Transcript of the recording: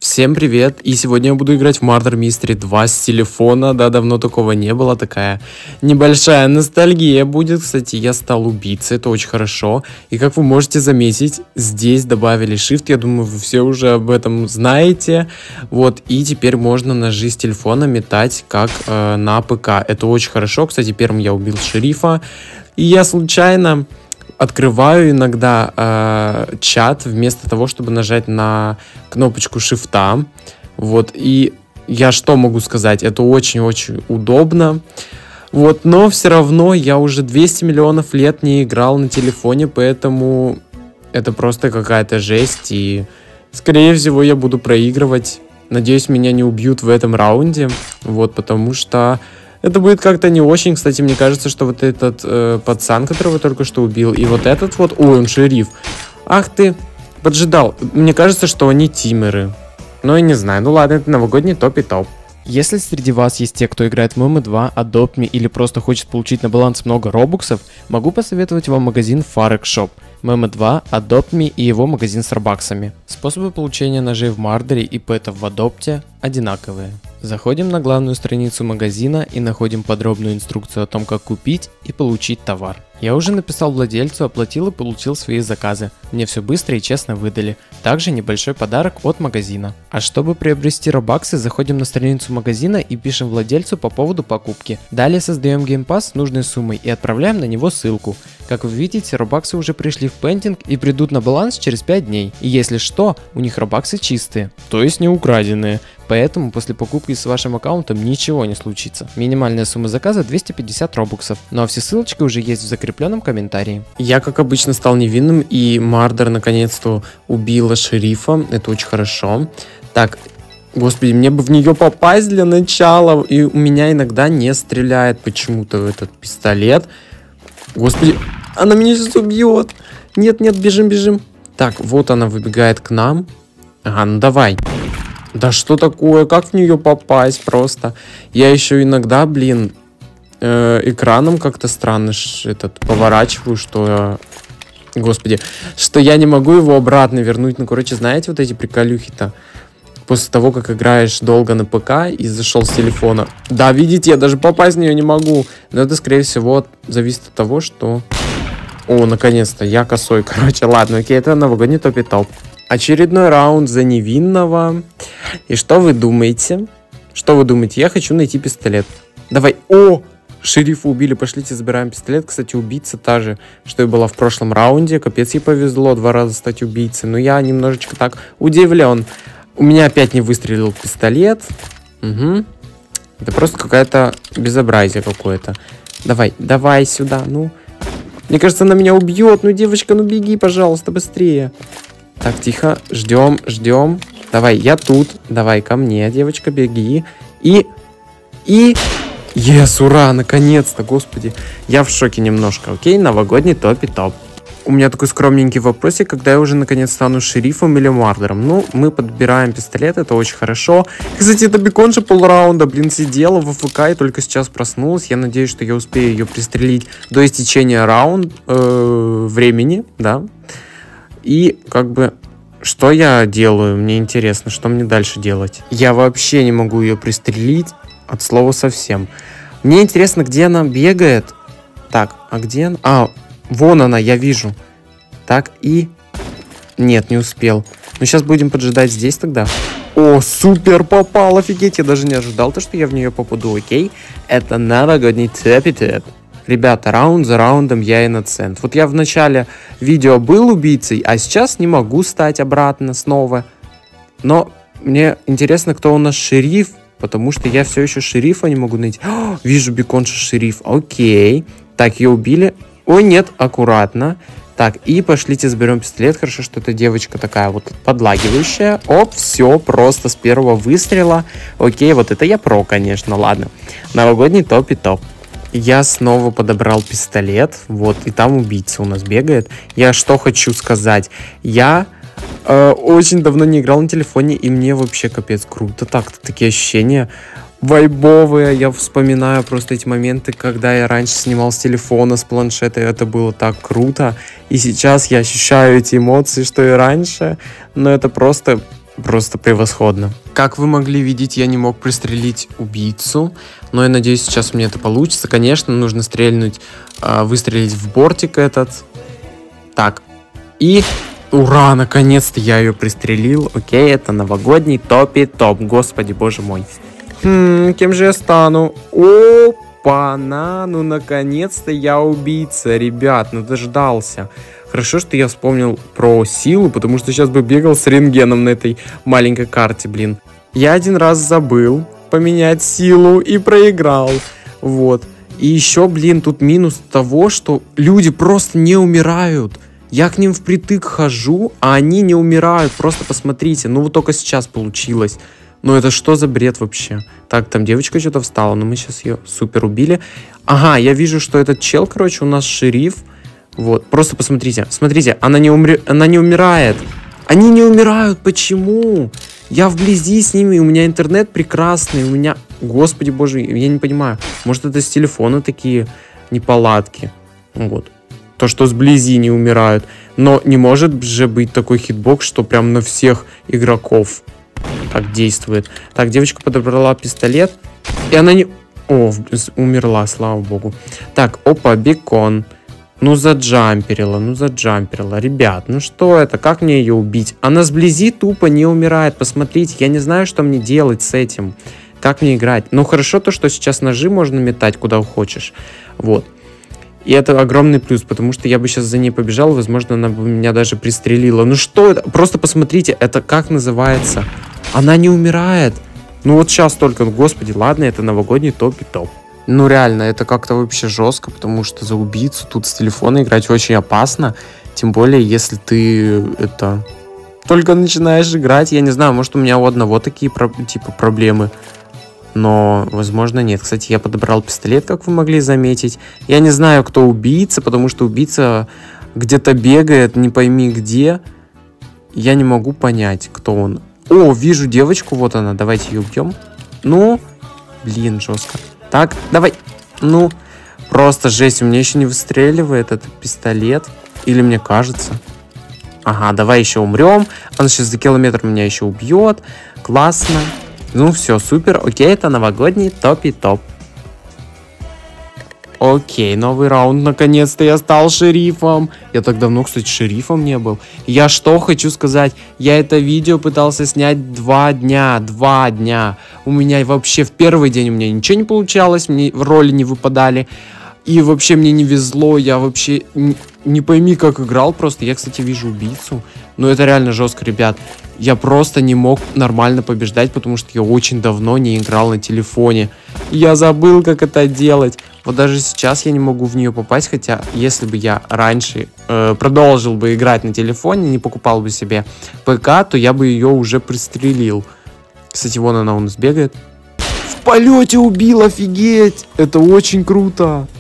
Всем привет, и сегодня я буду играть в Murder Mystery 2 с телефона, да, давно такого не было, такая небольшая ностальгия будет. Кстати, я стал убийцей, это очень хорошо, и как вы можете заметить, здесь добавили Shift, я думаю, вы все уже об этом знаете, вот, и теперь можно ножи с телефона метать как на ПК, это очень хорошо. Кстати, первым я убил шерифа, и я случайно открываю иногда чат вместо того, чтобы нажать на кнопочку шифта. Вот, и я что могу сказать? Это очень-очень удобно. Вот, но все равно я уже 200 миллионов лет не играл на телефоне, поэтому это просто какая-то жесть. И, скорее всего, я буду проигрывать. Надеюсь, меня не убьют в этом раунде. Вот, потому что это будет как-то не очень. Кстати, мне кажется, что вот этот пацан, которого я только что убил, и вот этот вот... Ой, он шериф. Ах ты, поджидал. Мне кажется, что они тимеры. Но я не знаю. Ну ладно, это новогодний топ и топ. Если среди вас есть те, кто играет в ММ2, Adopt Me или просто хочет получить на баланс много робуксов, могу посоветовать вам магазин Farex Shop. ММ2, Adopt Me и его магазин с робаксами. Способы получения ножей в Мардере и пэтов в Адопте одинаковые. Заходим на главную страницу магазина и находим подробную инструкцию о том, как купить и получить товар. Я уже написал владельцу, оплатил и получил свои заказы. Мне все быстро и честно выдали. Также небольшой подарок от магазина. А чтобы приобрести робаксы, заходим на страницу магазина и пишем владельцу по поводу покупки. Далее создаем геймпасс с нужной суммой и отправляем на него ссылку. Как вы видите, робаксы уже пришли в пентинг и придут на баланс через 5 дней. И если что, у них робаксы чистые, то есть не украденные. Поэтому после покупки с вашим аккаунтом ничего не случится. Минимальная сумма заказа 250 робоксов. Ну а все ссылочки уже есть в закрепленном комментарии. Я, как обычно, стал невинным, и Мардер наконец-то убила шерифа. Это очень хорошо. Так, господи, мне бы в нее попасть для начала. И у меня иногда не стреляет почему-то этот пистолет. Господи, она меня сейчас убьет. Нет, бежим. Так, вот она выбегает к нам. Ага, ну давай. Да что такое? Как в нее попасть просто? Я еще иногда, экраном как-то странно поворачиваю, что... Господи, что я не могу его обратно вернуть. Ну, короче, знаете, вот эти приколюхи-то? После того, как играешь долго на ПК и зашел с телефона. Да, видите, я даже попасть в нее не могу. Но это, скорее всего, зависит от того, что... О, наконец-то, я косой. Короче, ладно, окей, это новогодний топ и топ. Очередной раунд за невинного. И что вы думаете? Я хочу найти пистолет. Давай. О! Шерифа убили. Пошлите, забираем пистолет. Кстати, убийца та же, что и была в прошлом раунде. Капец, ей повезло 2 раза стать убийцей. Но я немножечко так удивлен. У меня опять не выстрелил пистолет. Угу. Это просто какое-то безобразие какое-то. Давай сюда. Ну. Мне кажется, она меня убьет. Ну, девочка, ну беги, пожалуйста, быстрее. Так, тихо, ждем. Давай, я тут. Давай ко мне, девочка, беги. Ес, ура, наконец-то, господи. Я в шоке немножко, окей? Новогодний топ и топ. У меня такой скромненький вопросик, когда я уже наконец стану шерифом или мардером. Ну, мы подбираем пистолет, это очень хорошо. Кстати, это бекон же полраунда, сидела в АФК и только сейчас проснулась. Я надеюсь, что я успею ее пристрелить до истечения времени, да. И как бы, что я делаю? Мне интересно, что мне дальше делать? Я вообще не могу ее пристрелить от слова совсем. Мне интересно, где она бегает. Так, а где она? А, вон она, я вижу. Так, и... Нет, не успел. Ну, сейчас будем поджидать здесь тогда. О, супер, попал, офигеть. Я даже не ожидал, что я в нее попаду, окей? Это новогодний топ-топ. Ребята, раунд за раундом я иноцент. Вот я в начале видео был убийцей, а сейчас не могу стать обратно снова. Но мне интересно, кто у нас шериф, потому что я все еще шерифа не могу найти. О, вижу беконша шериф. Окей. Так, ее убили. Ой, нет, аккуратно. Так, и пошлите заберем пистолет. Хорошо, что эта девочка такая вот подлагивающая. Оп, все, просто с первого выстрела. Окей, вот это я про, конечно, ладно. Новогодний топ и топ. Я снова подобрал пистолет, вот, и там убийца у нас бегает. Я что хочу сказать, я очень давно не играл на телефоне, и мне вообще капец круто. Так-то такие ощущения вайбовые, я вспоминаю просто эти моменты, когда я раньше снимал с телефона, с планшета, и это было так круто. И сейчас я ощущаю эти эмоции, что и раньше, но это просто Просто превосходно. Как вы могли видеть, я не мог пристрелить убийцу, но я надеюсь, сейчас у меня это получится. Конечно, нужно стрельнуть, выстрелить в бортик этот. Так, и ура, наконец-то я ее пристрелил. Окей, это новогодний топ. Господи, боже мой. Кем же я стану? Опа-на, ну наконец-то я убийца, ребят, ну дождался. Хорошо, что я вспомнил про силу, потому что сейчас бы бегал с рентгеном на этой маленькой карте, блин. Я один раз забыл поменять силу и проиграл. Вот. И еще, блин, тут минус того, что люди просто не умирают. Я к ним впритык хожу, а они не умирают. Просто посмотрите, ну вот только сейчас получилось. Ну это что за бред вообще? Так, там девочка что-то встала, но мы сейчас ее супер убили. Ага, я вижу, что этот чел, короче, у нас шериф. Вот, просто посмотрите, смотрите, она не умирает. Они не умирают, почему? Я вблизи с ними, у меня интернет прекрасный, у меня... Господи боже, я не понимаю. Может, это с телефона такие неполадки. Вот. То, что сблизи не умирают. Но не может же быть такой хитбокс, что прям на всех игроков так действует. Так, девочка подобрала пистолет. И она не... О, умерла, слава богу. Так, опа, бекон. Ну заджамперила. Ребят, ну что это? Как мне ее убить? Она сблизи тупо не умирает. Посмотрите, я не знаю, что мне делать с этим. Как мне играть? Ну хорошо то, что сейчас ножи можно метать куда хочешь. Вот. И это огромный плюс, потому что я бы сейчас за ней побежал, возможно, она бы меня даже пристрелила. Ну что это? Просто посмотрите, это как называется? Она не умирает. Ну вот сейчас только, ну господи, ладно, это новогодний топ. Ну реально, это как-то вообще жестко, потому что за убийцу тут с телефона играть очень опасно. Тем более, если ты это только начинаешь играть. Я не знаю, может у меня у одного такие типа проблемы. Но, возможно, нет. Кстати, я подобрал пистолет, как вы могли заметить. Я не знаю, кто убийца, потому что убийца где-то бегает, не пойми где. Я не могу понять, кто он. О, вижу девочку, вот она. Давайте ее убьем. Ну, блин, жестко. Так, давай. Ну, просто жесть. У меня еще не выстреливает этот пистолет. Или мне кажется. Ага, давай еще умрем. Он сейчас за километр меня еще убьет. Классно. Ну все, супер. Окей, это новогодний топ. Окей, новый раунд. Наконец-то я стал шерифом. Я так давно, кстати, шерифом не был. Я что хочу сказать. Я это видео пытался снять 2 дня. 2 дня. У меня вообще в первый день у меня ничего не получалось. Мне роли не выпадали. И вообще мне не везло. Я вообще не пойми, как играл просто. Я, кстати, вижу убийцу. Но это реально жестко, ребят. Я просто не мог нормально побеждать, потому что я очень давно не играл на телефоне. Я забыл, как это делать. Вот даже сейчас я не могу в нее попасть, хотя если бы я раньше продолжил бы играть на телефоне, не покупал бы себе ПК, то я бы ее уже пристрелил. Кстати, вон она у нас бегает. В полете убил, офигеть! Это очень круто!